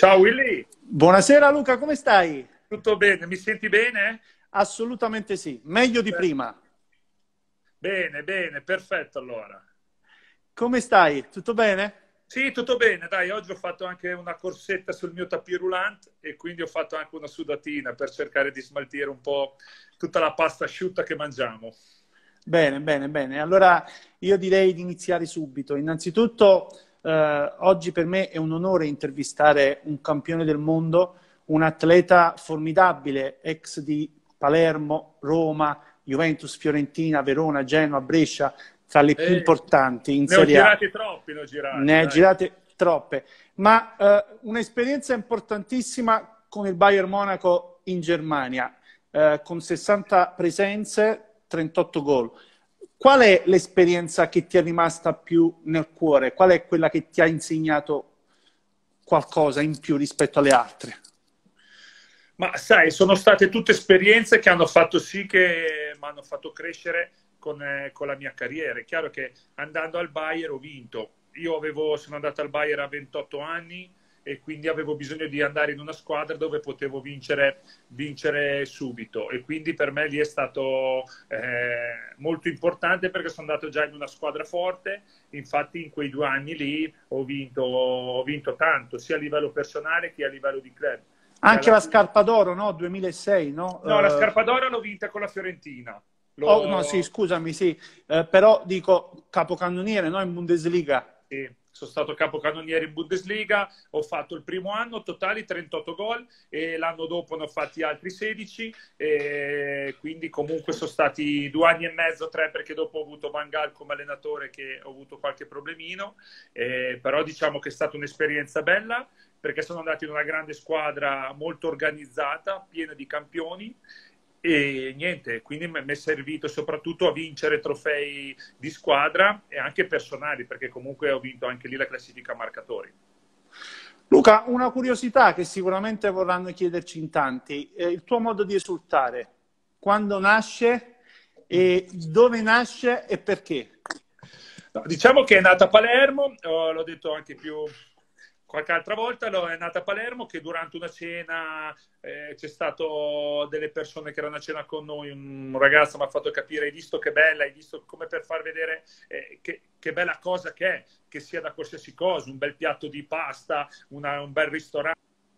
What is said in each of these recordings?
Ciao Willy, Buonasera Luca, come stai? tutto bene? Mi senti bene? Assolutamente sì, meglio di Per- prima. Bene, bene, perfetto allora. Come stai? Tutto bene? Sì, tutto bene, dai, oggi ho fatto anche una corsetta sul mio tapis roulant e quindi ho fatto anche una sudatina per cercare di smaltire un po' tutta la pasta asciutta che mangiamo. Bene, bene, bene. Allora io direi di iniziare subito. Innanzitutto, oggi per me è un onore intervistare un campione del mondo, un atleta formidabile, ex di Palermo, Roma, Juventus, Fiorentina, Verona, Genoa, Brescia, tra le più Eh, importanti in Ne ho Serie A. girati troppi, ne ho girati, Ne ha dai. girate troppe, ma un'esperienza importantissima con il Bayern Monaco in Germania, con 60 presenze, 38 gol. Qual è l'esperienza che ti è rimasta più nel cuore? Qual è quella che ti ha insegnato qualcosa in più rispetto alle altre? Ma sai, sono state tutte esperienze che hanno fatto sì che mi hanno fatto crescere con la mia carriera. È chiaro che andando al Bayern ho vinto. Sono andato al Bayern a 28 anni e quindi avevo bisogno di andare in una squadra dove potevo vincere subito. E quindi per me lì è stato molto importante perché sono andato già in una squadra forte. Infatti in quei 2 anni lì ho vinto tanto, sia a livello personale che a livello di club. E Anche alla la fine scarpa d'oro, no? 2006, no? no, la scarpa d'oro l'ho vinta con la Fiorentina. Oh, no, sì, scusami, sì. Però dico capocannoniere, no? In Bundesliga. Sì, sono stato capocannoniere in Bundesliga, ho fatto il primo anno totali 38 gol e l'anno dopo ne ho fatti altri 16 e quindi comunque sono stati 2 anni e mezzo, 3 perché dopo ho avuto Van Gaal come allenatore che ho avuto qualche problemino, però diciamo che è stata un'esperienza bella perché sono andato in una grande squadra molto organizzata, piena di campioni e niente, quindi mi è servito soprattutto a vincere trofei di squadra e anche personali, perché comunque ho vinto anche lì la classifica marcatori. Luca, una curiosità che sicuramente vorranno chiederci in tanti, il tuo modo di esultare, quando nasce e dove nasce e perché? No, diciamo che è nata a Palermo, l'ho detto anche più qualche altra volta, è nata a Palermo che durante una cena c'è stato delle persone che erano a cena con noi, un ragazzo mi ha fatto capire, hai visto che bella, hai visto come per far vedere che bella cosa che è, che sia da qualsiasi cosa, un bel piatto di pasta, un bel ristorante.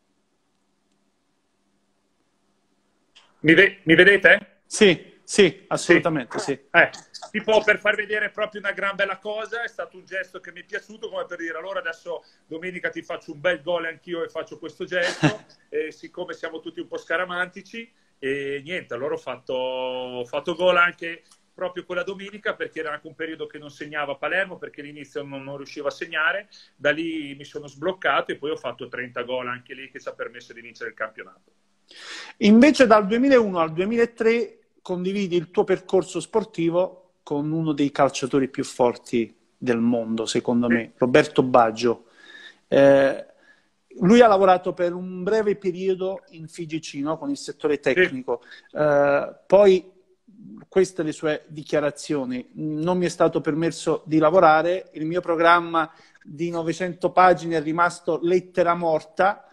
Mi vedete? Sì, sì, Sì, assolutamente sì. tipo per far vedere proprio una gran bella cosa, è stato un gesto che mi è piaciuto, come per dire allora adesso domenica ti faccio un bel gol anch'io e faccio questo gesto, e siccome siamo tutti un po' scaramantici, e niente, allora ho fatto gol anche proprio quella domenica perché era anche un periodo che non segnava a Palermo perché all'inizio non riuscivo a segnare, da lì mi sono sbloccato e poi ho fatto 30 gol anche lì che ci ha permesso di vincere il campionato. Invece dal 2001 al 2003 condividi il tuo percorso sportivo con uno dei calciatori più forti del mondo, secondo Sì, me, Roberto Baggio. Eh, Lui ha lavorato per un breve periodo in FIGC, no? Con il settore sì. tecnico. Poi, queste le sue dichiarazioni, non mi è stato permesso di lavorare, il mio programma di 900 pagine è rimasto lettera morta,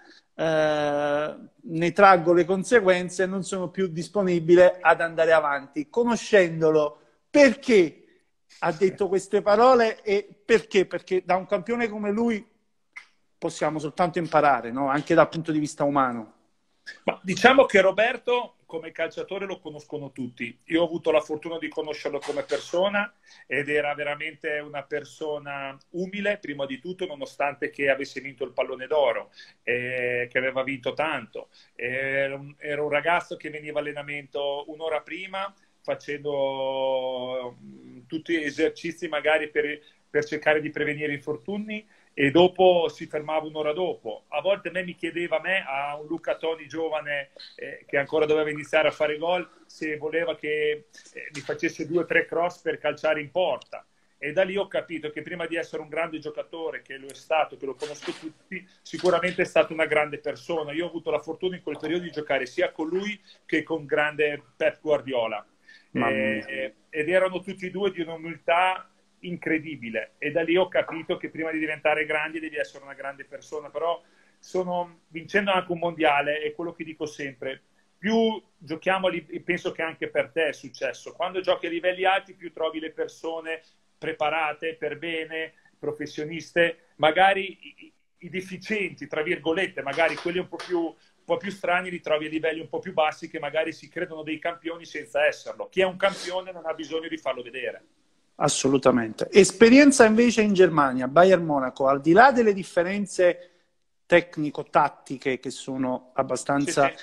ne traggo le conseguenze e non sono più disponibile ad andare avanti. Conoscendolo, perché ha detto queste parole e perché? Perché da un campione come lui possiamo soltanto imparare, no? Anche dal punto di vista umano. Ma diciamo che Roberto come calciatore lo conoscono tutti. Io ho avuto la fortuna di conoscerlo come persona ed era veramente una persona umile, prima di tutto, nonostante che avesse vinto il pallone d'oro, che aveva vinto tanto. Era un ragazzo che veniva allenamento un'ora prima, facendo tutti gli esercizi magari per cercare di prevenire infortuni e dopo si fermava un'ora dopo. A volte mi chiedeva a un Luca Toni giovane che ancora doveva iniziare a fare gol, se voleva che mi facesse 2 o 3 cross per calciare in porta. E da lì ho capito che prima di essere un grande giocatore, che lo è stato, che lo conosco tutti, sicuramente è stato una grande persona. Io ho avuto la fortuna in quel periodo di giocare sia con lui che con grande Pep Guardiola. Mamma mia. Ed erano tutti e due di un'umiltà incredibile e da lì ho capito che prima di diventare grandi devi essere una grande persona, però vincendo anche un mondiale, è quello che dico sempre, più giochiamo, penso che anche per te è successo, quando giochi a livelli alti più trovi le persone preparate per bene, professioniste, magari i deficienti, tra virgolette, magari quelli un po' più strani li trovi a livelli un po' più bassi che magari si credono dei campioni senza esserlo. Chi è un campione non ha bisogno di farlo vedere. Assolutamente. Esperienza invece in Germania, Bayern Monaco, al di là delle differenze tecnico-tattiche che sono abbastanza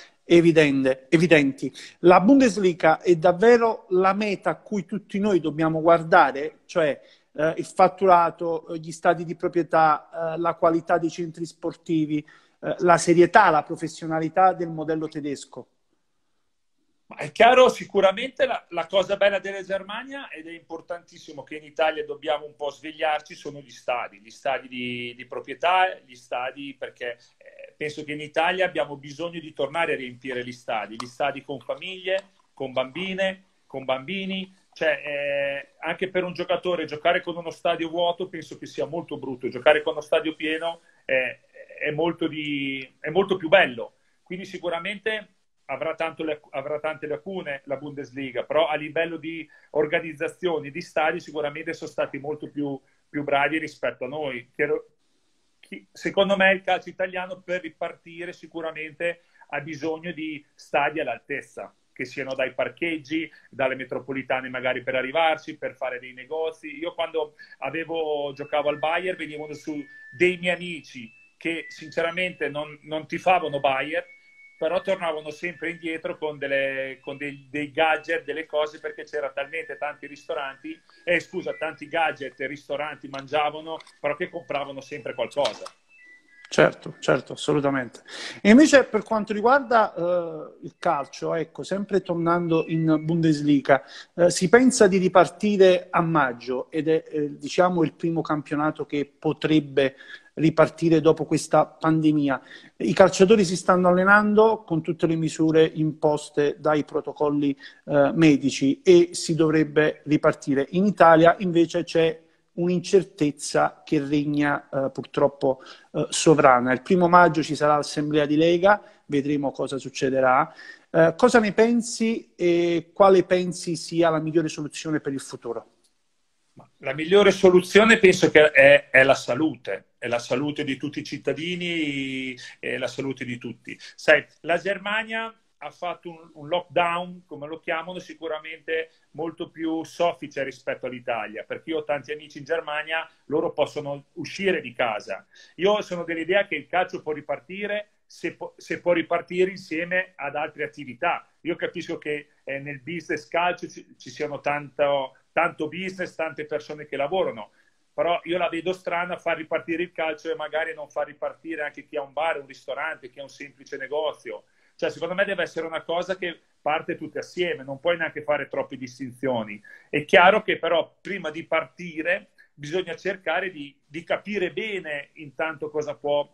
evidenti, la Bundesliga è davvero la meta a cui tutti noi dobbiamo guardare, cioè il fatturato, gli stadi di proprietà, la qualità dei centri sportivi, la serietà, la professionalità del modello tedesco. Ma è chiaro, sicuramente la cosa bella della Germania, ed è importantissimo che in Italia dobbiamo un po' svegliarci, sono gli stadi di proprietà, gli stadi perché penso che in Italia abbiamo bisogno di tornare a riempire gli stadi con famiglie, con bambine, con bambini, cioè anche per un giocatore giocare con uno stadio vuoto penso che sia molto brutto, giocare con uno stadio pieno è molto più bello, quindi sicuramente avrà tante lacune la Bundesliga, però a livello di organizzazione di stadi sicuramente sono stati molto più bravi rispetto a noi. Secondo me il calcio italiano per ripartire sicuramente ha bisogno di stadi all'altezza, che siano dai parcheggi, dalle metropolitane magari per arrivarci, per fare dei negozi. Io quando giocavo al Bayern venivano su dei miei amici che sinceramente non tifavano Bayern, però tornavano sempre indietro con dei gadget, delle cose, perché c'era talmente tanti tanti gadget e ristoranti mangiavano, però che compravano sempre qualcosa. Certo, assolutamente. E invece per quanto riguarda il calcio, ecco, sempre tornando in Bundesliga, si pensa di ripartire a maggio ed è diciamo il primo campionato che potrebbe ripartire dopo questa pandemia. I calciatori si stanno allenando con tutte le misure imposte dai protocolli medici e si dovrebbe ripartire. In Italia invece c'è un'incertezza che regna purtroppo sovrana. Il 1° maggio ci sarà l'assemblea di Lega, vedremo cosa succederà. Cosa ne pensi e quale pensi sia la migliore soluzione per il futuro? La migliore soluzione penso che è la salute di tutti i cittadini e la salute di tutti. Sai, la Germania ha fatto un lockdown, come lo chiamano, sicuramente molto più soffice rispetto all'Italia, perché io ho tanti amici in Germania, loro possono uscire di casa. Io sono dell'idea che il calcio può ripartire se può ripartire insieme ad altre attività. Io capisco che nel business calcio ci siano tanto business, tante persone che lavorano, però io la vedo strana far ripartire il calcio e magari non far ripartire anche chi ha un bar, un ristorante, chi ha un semplice negozio. Cioè, secondo me deve essere una cosa che parte tutte assieme, non puoi neanche fare troppe distinzioni. È chiaro che però prima di partire bisogna cercare di capire bene intanto cosa può,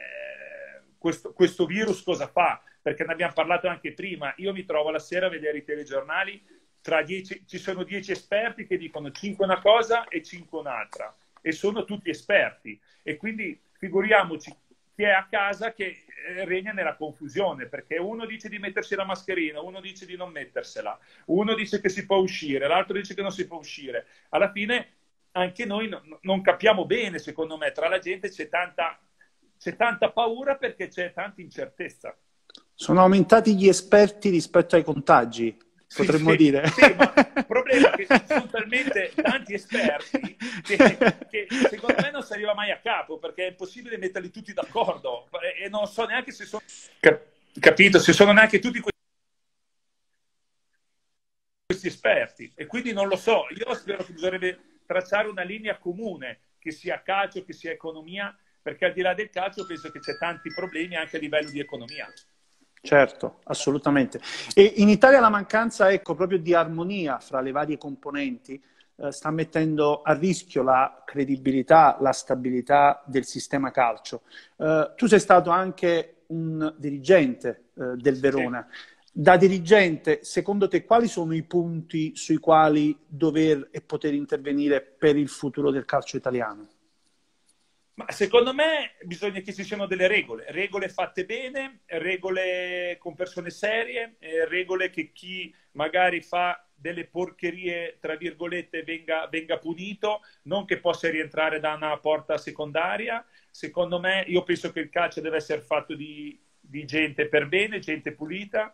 questo virus cosa fa, perché ne abbiamo parlato anche prima. Io mi trovo la sera a vedere i telegiornali, ci sono 10 esperti che dicono 5 una cosa e 5 un'altra, e sono tutti esperti. E quindi figuriamoci chi è a casa che regna nella confusione, perché uno dice di mettersi la mascherina, uno dice di non mettersela, uno dice che si può uscire, l'altro dice che non si può uscire. Alla fine anche noi non capiamo bene, secondo me, tra la gente c'è tanta paura perché c'è tanta incertezza. Sono aumentati gli esperti rispetto ai contagi, potremmo dire. Sì, ma il problema è che ci sono talmente tanti esperti che secondo me non si arriva mai a capo, perché è impossibile metterli tutti d'accordo e non so neanche se sono capito, se sono neanche tutti questi esperti, e quindi non lo so. Io spero che bisognerebbe tracciare una linea comune, che sia calcio, che sia economia, perché al di là del calcio penso che c'è tanti problemi anche a livello di economia. Certo, assolutamente. E in Italia la mancanza, ecco, proprio di armonia fra le varie componenti sta mettendo a rischio la credibilità, la stabilità del sistema calcio. Tu sei stato anche un dirigente del Verona. Sì. Da dirigente, secondo te, quali sono i punti sui quali dover e poter intervenire per il futuro del calcio italiano? Ma secondo me bisogna che ci siano delle regole, regole fatte bene, regole con persone serie, regole che chi magari fa delle porcherie, tra virgolette, venga punito, non che possa rientrare da una porta secondaria. Secondo me, io penso che il calcio deve essere fatto di gente per bene, gente pulita,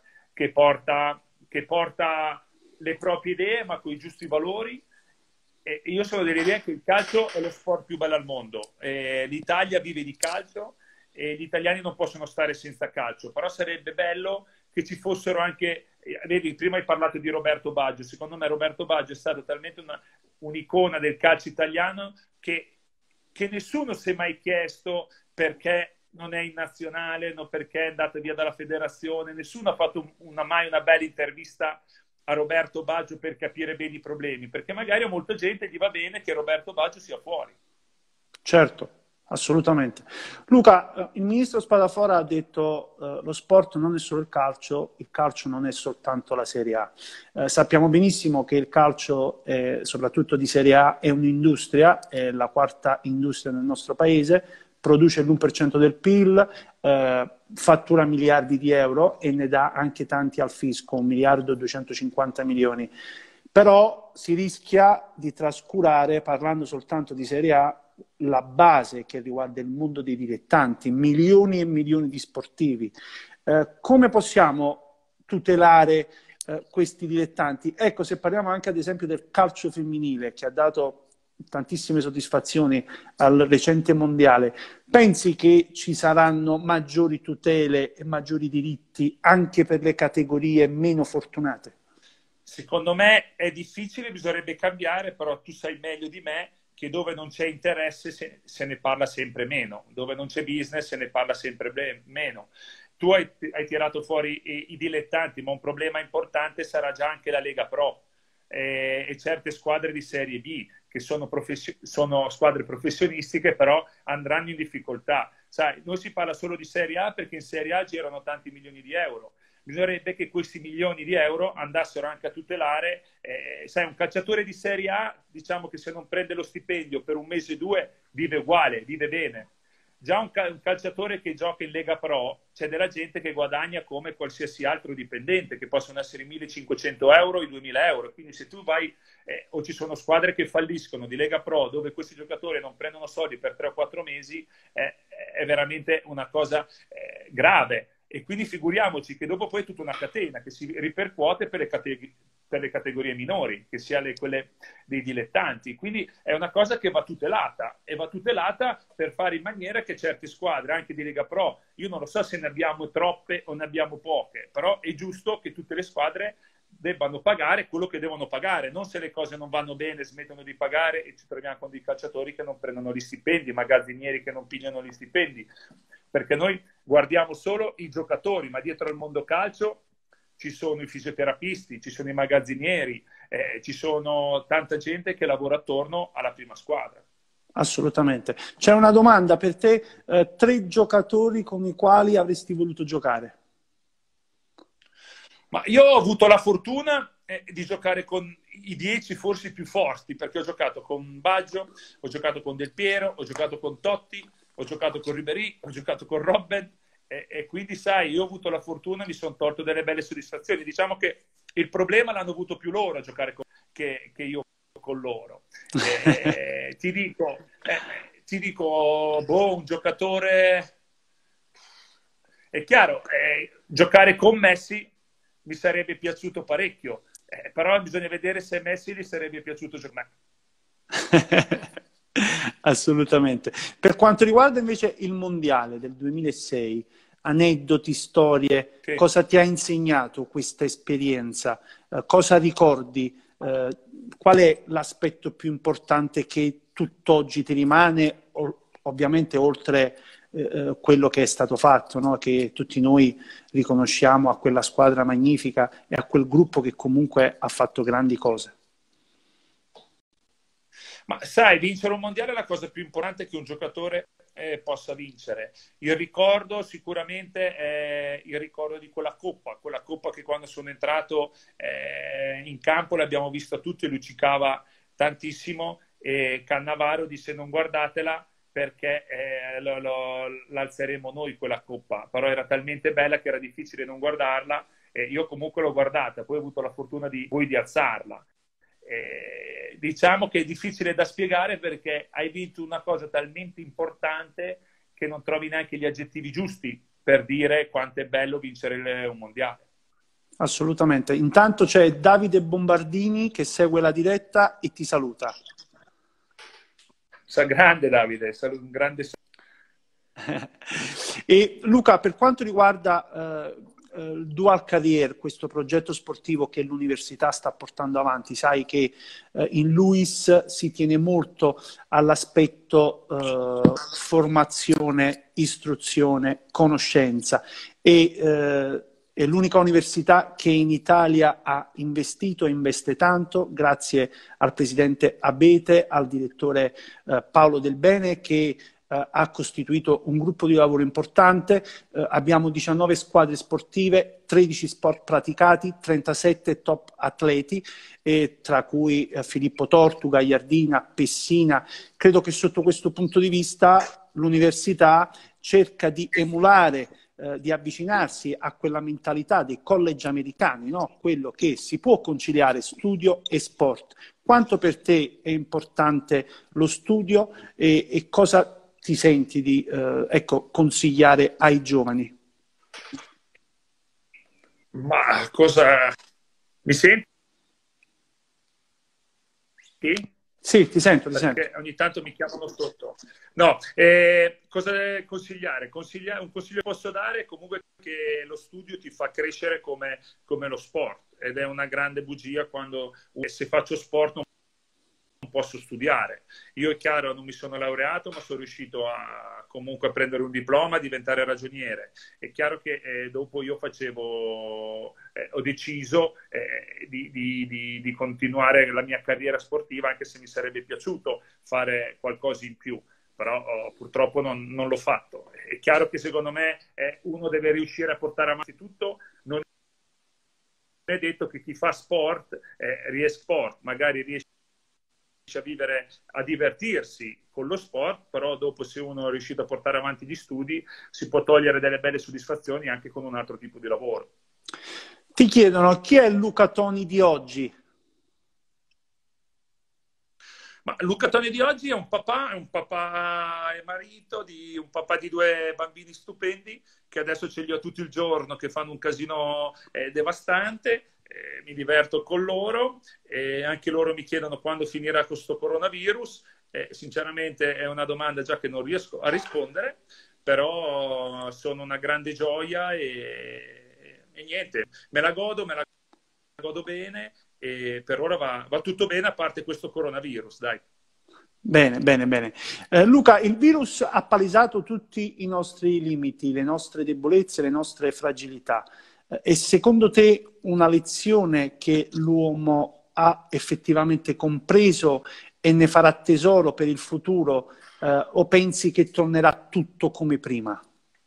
che porta le proprie idee, ma con i giusti valori. E io sono dell'idea che il calcio è lo sport più bello al mondo. L'Italia vive di calcio e gli italiani non possono stare senza calcio, però sarebbe bello che ci fossero anche... Vedi, prima hai parlato di Roberto Baggio. Secondo me Roberto Baggio è stato talmente un'icona del calcio italiano che nessuno si è mai chiesto perché non è in nazionale, no, perché è andato via dalla federazione. Nessuno ha fatto mai una bella intervista a Roberto Baggio per capire bene i problemi, perché magari a molta gente gli va bene che Roberto Baggio sia fuori. Certo, assolutamente. Luca, il ministro Spadafora ha detto lo sport non è solo il calcio non è soltanto la Serie A. Sappiamo benissimo che il calcio, soprattutto di Serie A, è un'industria, è la quarta industria nel nostro paese, produce l'1% del PIL, fattura miliardi di euro e ne dà anche tanti al fisco, 1 miliardo e 250 milioni. Però si rischia di trascurare, parlando soltanto di Serie A, la base che riguarda il mondo dei dilettanti, milioni e milioni di sportivi. Come possiamo tutelare questi dilettanti? Ecco, se parliamo anche ad esempio del calcio femminile, che ha dato tantissime soddisfazioni al recente mondiale, pensi che ci saranno maggiori tutele e maggiori diritti anche per le categorie meno fortunate? Secondo me è difficile, bisognerebbe cambiare, però tu sai meglio di me che dove non c'è interesse se ne parla sempre meno, dove non c'è business se ne parla sempre meno. Tu hai tirato fuori i dilettanti, ma un problema importante sarà già anche la Lega Pro e certe squadre di Serie B, che sono squadre professionistiche, però andranno in difficoltà. Sai, non si parla solo di Serie A perché in Serie A girano tanti milioni di euro. Bisognerebbe che questi milioni di euro andassero anche a tutelare, sai, un calciatore di Serie A, diciamo che se non prende lo stipendio per un mese o due, vive uguale, vive bene. Già un calciatore che gioca in Lega Pro, c'è della gente che guadagna come qualsiasi altro dipendente, che possono essere 1.500 euro e 2.000 euro. Quindi se tu vai, o ci sono squadre che falliscono di Lega Pro, dove questi giocatori non prendono soldi per 3 o 4 mesi, è veramente una cosa grave. E quindi figuriamoci che dopo poi è tutta una catena che si ripercuote per le categorie minori, che sia quelle dei dilettanti. Quindi è una cosa che va tutelata, e va tutelata per fare in maniera che certe squadre, anche di Lega Pro, io non lo so se ne abbiamo troppe o ne abbiamo poche, però è giusto che tutte le squadre debbano pagare quello che devono pagare, non se le cose non vanno bene smettono di pagare e ci troviamo con dei calciatori che non prendono gli stipendi, magazzinieri che non pigliano gli stipendi, perché noi guardiamo solo i giocatori, ma dietro al mondo calcio ci sono i fisioterapisti, ci sono i magazzinieri, ci sono tanta gente che lavora attorno alla prima squadra. Assolutamente. C'è una domanda per te, 3 giocatori con i quali avresti voluto giocare? Ma io ho avuto la fortuna di giocare con i 10 forse più forti, perché ho giocato con Baggio, ho giocato con Del Piero, ho giocato con Totti, ho giocato con Ribéry, ho giocato con Robben e quindi sai, io ho avuto la fortuna, mi sono tolto delle belle soddisfazioni. Diciamo che il problema l'hanno avuto più loro a giocare che io con loro. Ti dico, boh, un giocatore... È chiaro, giocare con Messi mi sarebbe piaciuto parecchio, però bisogna vedere se Messi gli sarebbe piaciuto giocare. Assolutamente. Per quanto riguarda invece il mondiale del 2006, aneddoti, storie, Sì. cosa ti ha insegnato questa esperienza? Cosa ricordi? Qual è l'aspetto più importante che tutt'oggi ti rimane, ovviamente oltre quello che è stato fatto, no? Che tutti noi riconosciamo a quella squadra magnifica e a quel gruppo che comunque ha fatto grandi cose? Ma sai, vincere un mondiale è la cosa più importante che un giocatore possa vincere. Il ricordo sicuramente è il ricordo di quella coppa che quando sono entrato in campo l'abbiamo vista tutti e luccicava tantissimo, e Cannavaro disse non guardatela perché l'alzeremo noi quella coppa, però era talmente bella che era difficile non guardarla, e io comunque l'ho guardata, poi ho avuto la fortuna di alzarla. Diciamo che è difficile da spiegare perché hai vinto una cosa talmente importante che non trovi neanche gli aggettivi giusti per dire quanto è bello vincere un mondiale. Assolutamente. Intanto c'è Davide Bombardini che segue la diretta e ti saluta. Grande Davide, un grande. E Luca, per quanto riguarda il Dual Career, questo progetto sportivo che l'università sta portando avanti, sai che in LUISS si tiene molto all'aspetto formazione, istruzione, conoscenza e è l'unica università che in Italia ha investito e investe tanto, grazie al presidente Abete, al direttore Paolo Del Bene, che ha costituito un gruppo di lavoro importante. Abbiamo 19 squadre sportive, 13 sport praticati, 37 top atleti, tra cui Filippo Tortu, Gagliardina, Pessina. Credo che sotto questo punto di vista l'università cerca di emulare, di avvicinarsi a quella mentalità dei college americani, no? Quello che si può conciliare studio e sport. Quanto per te è importante lo studio e cosa ti senti di consigliare ai giovani? Ma cosa mi senti? Sì, ti sento, ti perché sento. ogni tanto mi chiamano sotto. No, cosa consigliare? Un consiglio che posso dare è comunque che lo studio ti fa crescere come lo sport, ed è una grande bugia quando se faccio sport non posso studiare. Io è chiaro, non mi sono laureato, ma sono riuscito comunque a prendere un diploma, a diventare ragioniere. È chiaro che dopo io ho deciso di continuare la mia carriera sportiva, anche se mi sarebbe piaciuto fare qualcosa in più, però purtroppo non l'ho fatto. È chiaro che secondo me uno deve riuscire a portare avanti tutto, non è detto che chi fa sport magari riesce a vivere, a divertirsi con lo sport, però dopo, se uno è riuscito a portare avanti gli studi, si può togliere delle belle soddisfazioni anche con un altro tipo di lavoro. Ti chiedono chi è Luca Toni di oggi? Ma Luca Toni di oggi è un papà e marito di un papà di 2 bambini stupendi, che adesso ce li ho tutto il giorno, che fanno un casino devastante. Mi diverto con loro, e anche loro mi chiedono quando finirà questo coronavirus. Sinceramente è una domanda già che non riesco a rispondere, però sono una grande gioia e niente, me la godo bene, e per ora va tutto bene, a parte questo coronavirus, dai. Bene, bene, bene. Luca, il virus ha palesato tutti i nostri limiti, le nostre debolezze, le nostre fragilità. E secondo te una lezione che l'uomo ha effettivamente compreso e ne farà tesoro per il futuro, o pensi che tornerà tutto come prima?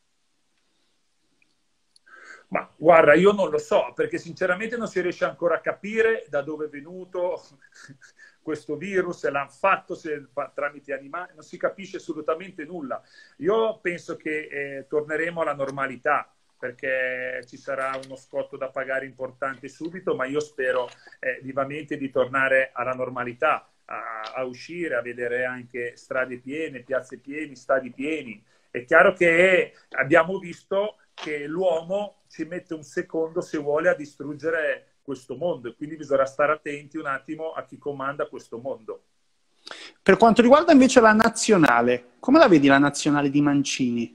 Ma guarda, io non lo so, perché sinceramente non si riesce ancora a capire da dove è venuto questo virus, se l'hanno fatto tramite animali, non si capisce assolutamente nulla. Io penso che torneremo alla normalità, perché ci sarà uno scotto da pagare importante subito, ma io spero vivamente di tornare alla normalità, a uscire, a vedere anche strade piene, piazze piene, stadi pieni. È chiaro che abbiamo visto che l'uomo ci mette un secondo, se vuole, a distruggere questo mondo, e quindi bisogna stare attenti un attimo a chi comanda questo mondo. Per quanto riguarda invece la nazionale, come la vedi la nazionale di Mancini?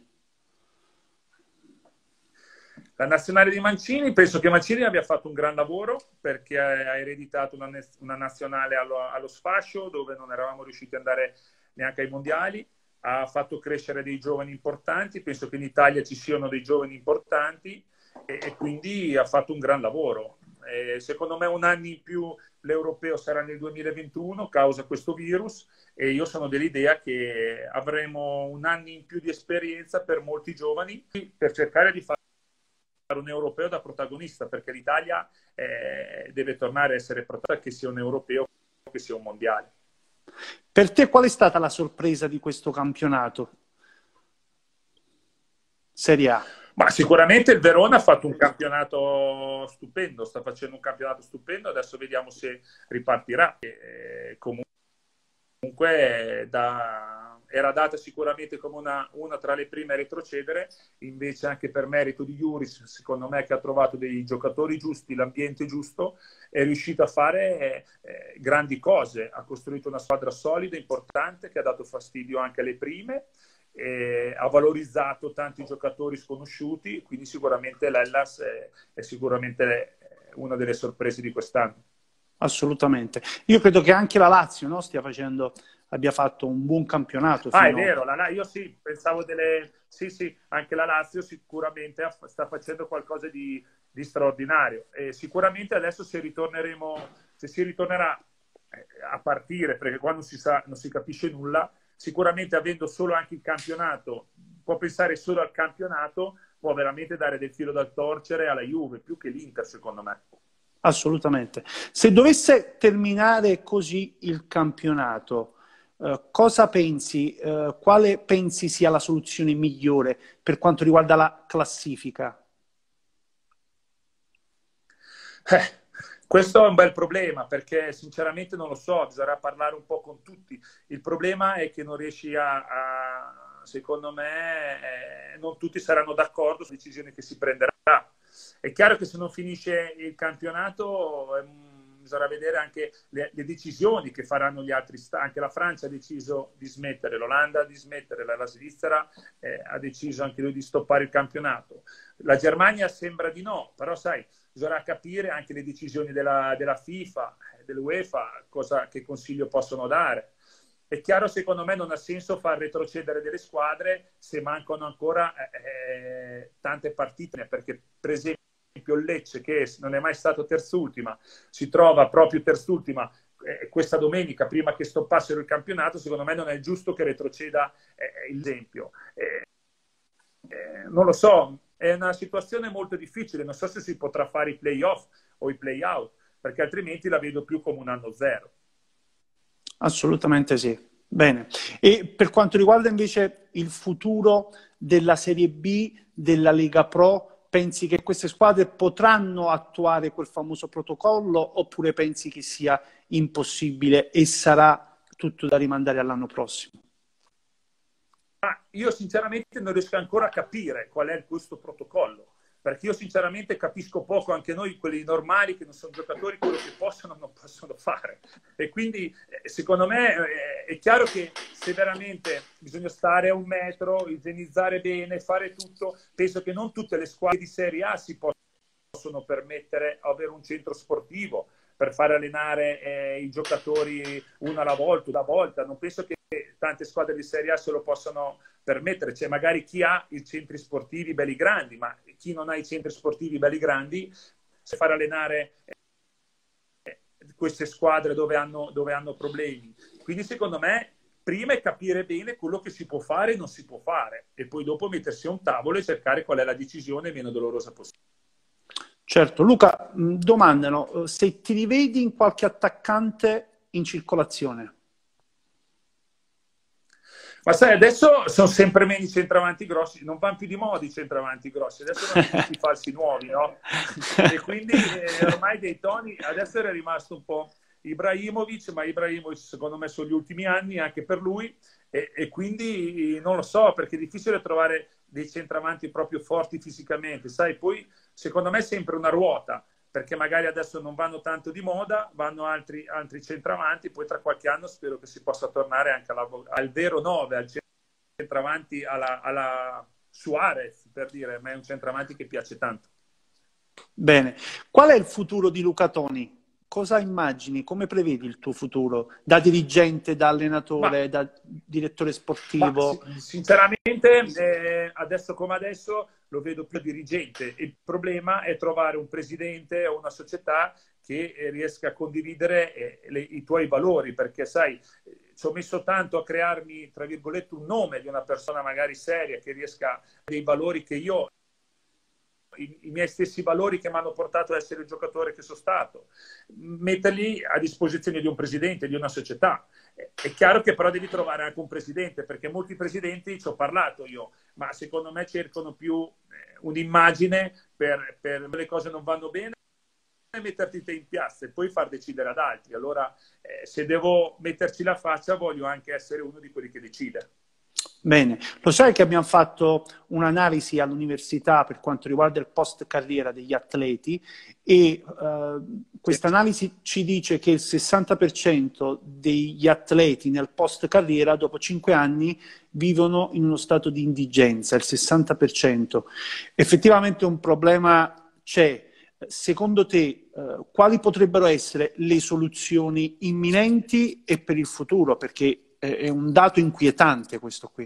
La nazionale di Mancini, penso che Mancini abbia fatto un gran lavoro, perché ha ereditato una nazionale allo sfascio, dove non eravamo riusciti ad andare neanche ai mondiali. Ha fatto crescere dei giovani importanti, penso che in Italia ci siano dei giovani importanti, e quindi ha fatto un gran lavoro. Secondo me un anno in più l'europeo sarà nel 2021 causa questo virus, e io sono dell'idea che avremo un anno in più di esperienza per molti giovani, per cercare di fare un europeo da protagonista, perché l'Italia deve tornare a essere protagonista, che sia un europeo, che sia un mondiale. Per te qual è stata la sorpresa di questo campionato? Serie A. Ma sicuramente il Verona ha fatto un campionato stupendo, sta facendo un campionato stupendo, adesso vediamo se ripartirà. Comunque era data sicuramente come una tra le prime a retrocedere, invece anche per merito di Juris, secondo me, che ha trovato dei giocatori giusti, l'ambiente giusto, è riuscito a fare grandi cose, ha costruito una squadra solida, importante, che ha dato fastidio anche alle prime, ha valorizzato tanti giocatori sconosciuti, quindi sicuramente l'Hellas è sicuramente una delle sorprese di quest'anno. Assolutamente. Io credo che anche la Lazio, no, abbia fatto un buon campionato. Ah, è vero, io sì, pensavo Sì, anche la Lazio sicuramente sta facendo qualcosa di straordinario. E sicuramente adesso se si ritornerà a partire, perché qua non si capisce nulla, sicuramente avendo solo anche il campionato, può pensare solo al campionato, può veramente dare del filo da torcere alla Juve, più che l'Inter, secondo me. Assolutamente. Se dovesse terminare così il campionato, cosa pensi? Quale pensi sia la soluzione migliore per quanto riguarda la classifica? Questo è un bel problema perché sinceramente non lo so, bisognerà parlare un po' con tutti. Il problema è che non riesci secondo me, non tutti saranno d'accordo sulla decisione che si prenderà. È chiaro che se non finisce il campionato bisogna vedere anche le decisioni che faranno gli altri stati. Anche la Francia ha deciso di smettere, l'Olanda ha di smettere, la Svizzera ha deciso anche lui di stoppare il campionato. La Germania sembra di no, però sai, bisogna capire anche le decisioni della FIFA, dell'UEFA, che consiglio possono dare. È chiaro, secondo me non ha senso far retrocedere delle squadre se mancano ancora tante partite, perché per esempio il Lecce, che non è mai stato terzultima, si trova proprio terzultima questa domenica prima che stoppassero il campionato. Secondo me non è giusto che retroceda l'esempio. Non lo so, è una situazione molto difficile, non so se si potrà fare i play-off o i play-out, perché altrimenti la vedo più come un anno zero. Assolutamente sì. Bene. E per quanto riguarda invece il futuro della Serie B, della Lega Pro, pensi che queste squadre potranno attuare quel famoso protocollo oppure pensi che sia impossibile e sarà tutto da rimandare all'anno prossimo? Io sinceramente non riesco ancora a capire qual è questo protocollo, perché io sinceramente capisco poco, anche noi quelli normali che non sono giocatori, quello che possono o non possono fare, e quindi secondo me è chiaro che se veramente bisogna stare a un metro, igienizzare bene, fare tutto, penso che non tutte le squadre di Serie A si possono permettere di avere un centro sportivo per fare allenare i giocatori una volta, non penso che tante squadre di Serie A se lo possano permettere. C'è magari chi ha i centri sportivi belli grandi, ma chi non ha i centri sportivi belli grandi, se fare allenare queste squadre dove hanno problemi. Quindi secondo me prima è capire bene quello che si può fare e non si può fare, e poi dopo mettersi a un tavolo e cercare qual è la decisione meno dolorosa possibile. Certo. Luca, domandano se ti rivedi in qualche attaccante in circolazione. Ma sai, adesso sono sempre meno i centravanti grossi, non vanno più di moda i centravanti grossi, adesso sono tutti falsi nuovi, no? E quindi ormai dei toni, adesso era rimasto un po' Ibrahimovic, ma Ibrahimovic secondo me sono gli ultimi anni anche per lui, e quindi non lo so, perché è difficile trovare dei centravanti proprio forti fisicamente, sai, poi secondo me è sempre una ruota, perché magari adesso non vanno tanto di moda, vanno altri centravanti, poi tra qualche anno spero che si possa tornare anche al vero 9, al centravanti alla Suarez, per dire, ma è un centravanti che piace tanto. Bene. Qual è il futuro di Luca Toni? Cosa immagini? Come prevedi il tuo futuro? Da dirigente, da allenatore, da direttore sportivo? Sinceramente, adesso come adesso lo vedo più dirigente. Il problema è trovare un presidente o una società che riesca a condividere i tuoi valori, perché sai, ci ho messo tanto a crearmi, tra virgolette, un nome di una persona magari seria, che riesca a dei valori che io i miei stessi valori che mi hanno portato ad essere il giocatore che sono stato, metterli a disposizione di un presidente, di una società. È chiaro che però devi trovare anche un presidente, perché molti presidenti, ci ho parlato io, ma secondo me cercano più un'immagine per le cose non vanno bene, metterti te in piazza e poi far decidere ad altri. Allora, se devo metterci la faccia, voglio anche essere uno di quelli che decide. Bene, lo sai che abbiamo fatto un'analisi all'università per quanto riguarda il post carriera degli atleti e questa analisi ci dice che il 60% degli atleti nel post carriera dopo 5 anni vivono in uno stato di indigenza, il 60%. Effettivamente un problema c'è. Secondo te, quali potrebbero essere le soluzioni imminenti e per il futuro? Perché è un dato inquietante questo qui.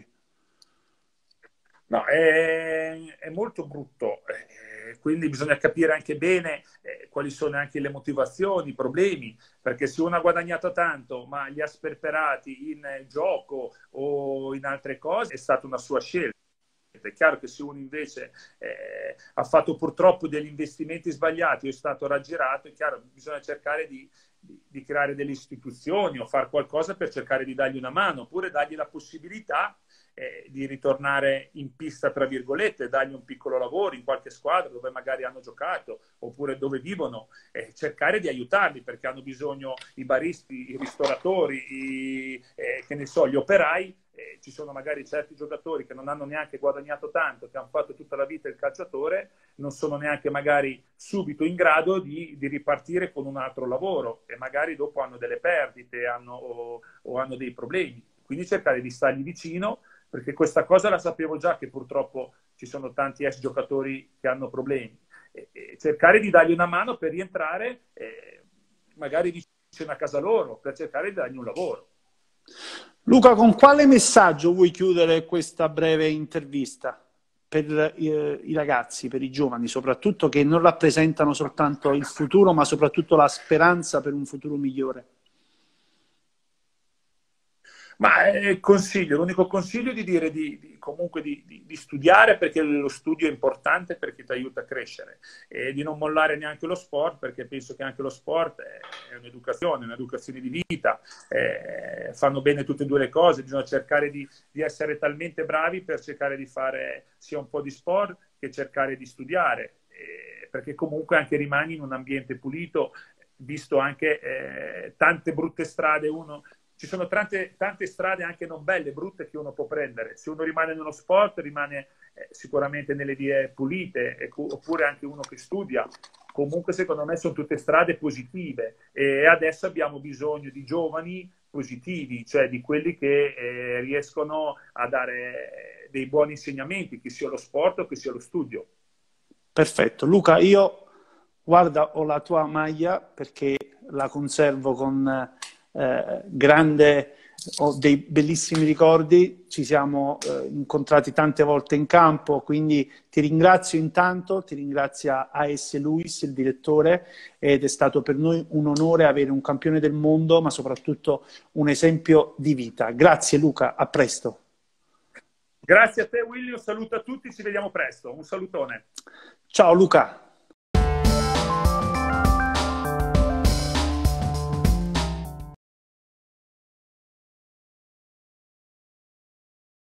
No, è molto brutto, quindi bisogna capire anche bene quali sono anche le motivazioni, i problemi, perché se uno ha guadagnato tanto ma li ha sperperati in gioco o in altre cose, è stata una sua scelta. È chiaro che se uno invece ha fatto purtroppo degli investimenti sbagliati o è stato raggirato, è chiaro, bisogna cercare di creare delle istituzioni o fare qualcosa per cercare di dargli una mano, oppure dargli la possibilità di ritornare in pista, tra virgolette, dargli un piccolo lavoro in qualche squadra dove magari hanno giocato oppure dove vivono, cercare di aiutarli, perché hanno bisogno i baristi, i ristoratori, che ne so, gli operai. Ci sono magari certi giocatori che non hanno neanche guadagnato tanto, che hanno fatto tutta la vita il calciatore, non sono neanche magari subito in grado di ripartire con un altro lavoro e magari dopo hanno delle perdite o hanno dei problemi. Quindi cercare di stargli vicino, perché questa cosa la sapevo già che purtroppo ci sono tanti ex giocatori che hanno problemi. E cercare di dargli una mano per rientrare magari vicino a casa loro, per cercare di dargli un lavoro. Luca, con quale messaggio vuoi chiudere questa breve intervista per i ragazzi, per i giovani, soprattutto che non rappresentano soltanto il futuro, ma soprattutto la speranza per un futuro migliore? Ma l'unico consiglio è di dire comunque di studiare, perché lo studio è importante, perché ti aiuta a crescere, e di non mollare neanche lo sport, perché penso che anche lo sport è un'educazione di vita, fanno bene tutte e due le cose, bisogna cercare di essere talmente bravi per cercare di fare sia un po' di sport che cercare di studiare, perché comunque anche rimani in un ambiente pulito, visto anche tante brutte strade ci sono tante strade anche non belle, brutte, che uno può prendere. Se uno rimane nello sport, rimane sicuramente nelle vie pulite, oppure anche uno che studia. Comunque, secondo me, sono tutte strade positive e adesso abbiamo bisogno di giovani positivi, cioè di quelli che riescono a dare dei buoni insegnamenti, che sia lo sport o che sia lo studio. Perfetto. Luca, io, guarda, ho la tua maglia perché la conservo con... ho dei bellissimi ricordi, ci siamo incontrati tante volte in campo, quindi ti ringrazio intanto, ti ringrazia A.S. Luis, il direttore, ed è stato per noi un onore avere un campione del mondo, ma soprattutto un esempio di vita. Grazie Luca, a presto. Grazie a te Willy, un saluto a tutti, ci vediamo presto, un salutone. Ciao Luca.